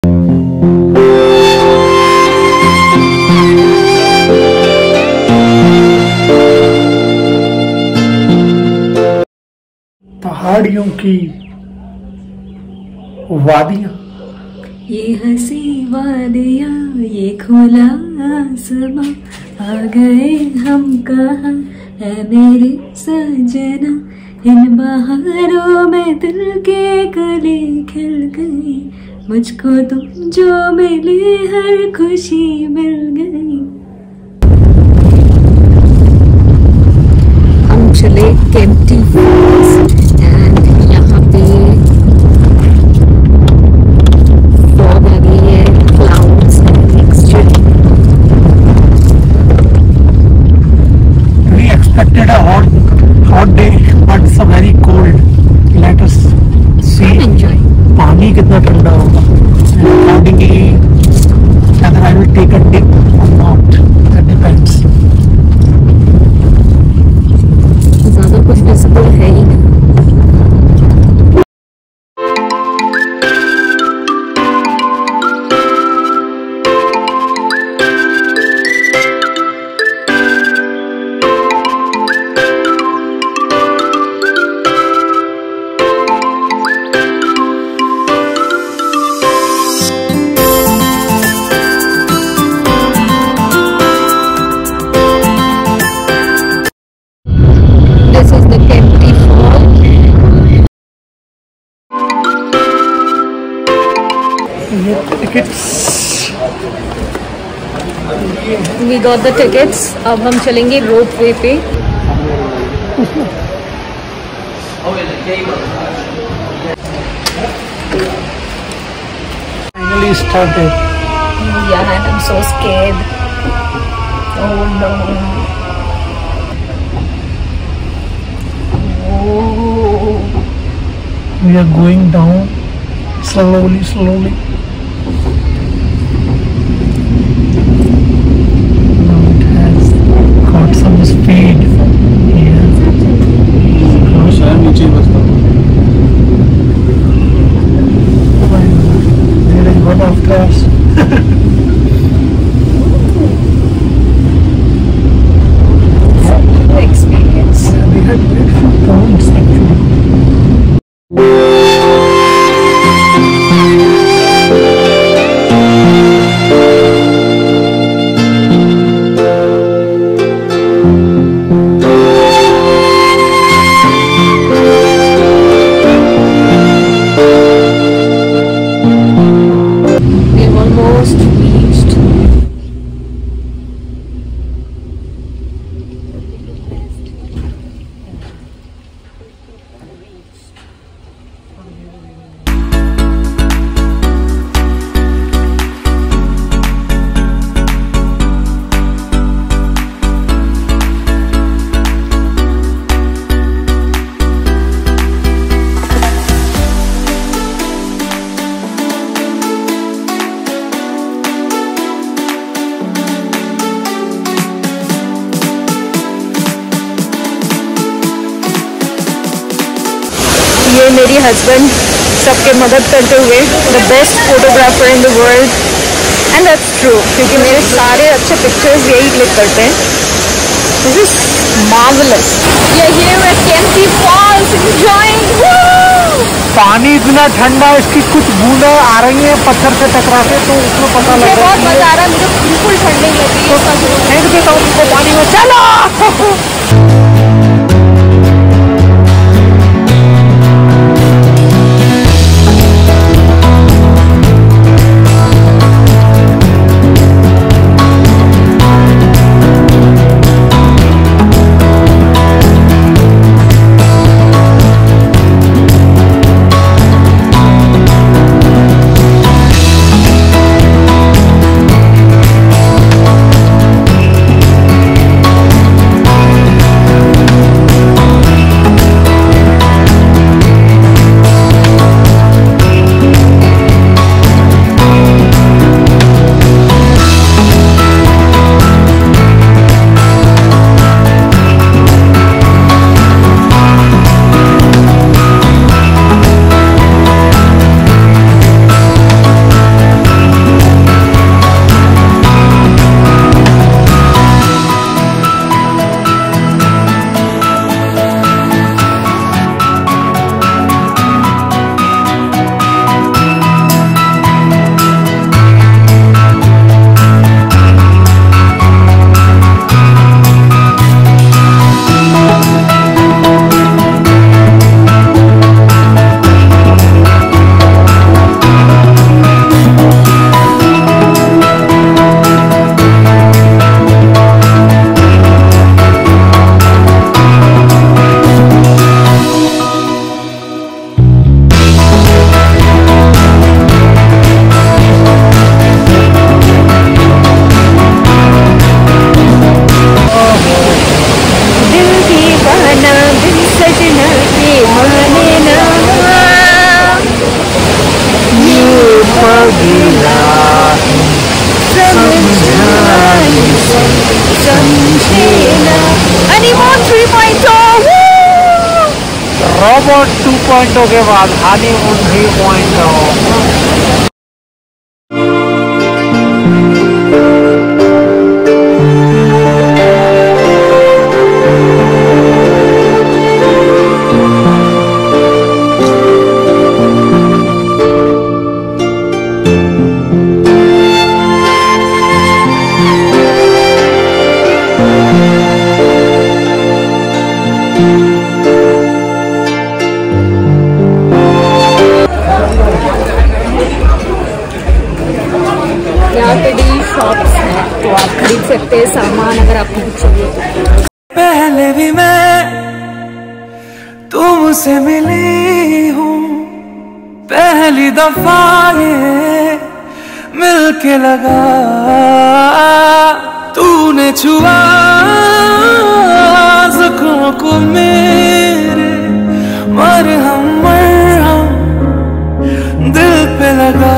पहाड़ियों की वादियां, ये हंसी वादियां, ये खुला आसमां, आ गए हम कहाँ है मेरे सजना। इन बहारों में दिल के कली खिल गई, मुझको तुम जो मिले हर खुशी मिल गई। हम चले केम्प्टी फॉल्स एंड यहाँ पे फॉग आ गई है, clouds mixture. we expected a hot day but it's a very cold. Let us see Enjoy. पानी कितना ठंडा होगा, accordingly whether I will take a dip or not, that depends. ज्यादा कुछ विजिबल है ही नहीं। This is the Kempty Fall. ये tickets We got the tickets. अब हम चलेंगे रोप वे पे। finally started. Yeah, and I'm so scared. Oh no. Oh. We are going down slowly. Now it has got some speed. Yeah. नीचे बस There is one after us. Experience. We had beautiful ponds actually. We've almost reached. ये मेरी husband सबके मदद करते हुए the best photographer in the world and that's true, क्योंकि मेरे सारे अच्छे पिक्चर्स यही क्लिक करते हैं। This is marvellous. We are here at Kempty Falls enjoying. पानी इतना ठंडा है, इसकी कुछ बूंदें आ रही हैं पत्थर से टकरा के, तो उसमें पता मुझे लगा बहुत मजा आ रहा है, मुझे बिल्कुल ठंड नहीं लगी है। फेंक देता हूँ उनको पानी में, चलो। समझे ना। हनीमून 3.0 रोबोट 2.0 के बाद हनीमून 3.0। यहाँ पे डील शॉप्स हैं तो आप खरीद सकते हैं सामान अगर आपको कुछ चाहिए तो। पहले भी मैं तुमसे मिली हूँ, पहली दफा ये मिलके लगा, तूने छुआ ज़ख्मों को मेरे, मरहम दिल पे लगा।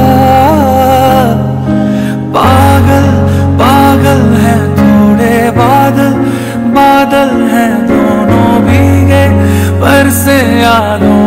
पागल पागल है थोड़े बादल, बादल हैं दोनों भीगे बरसे यादों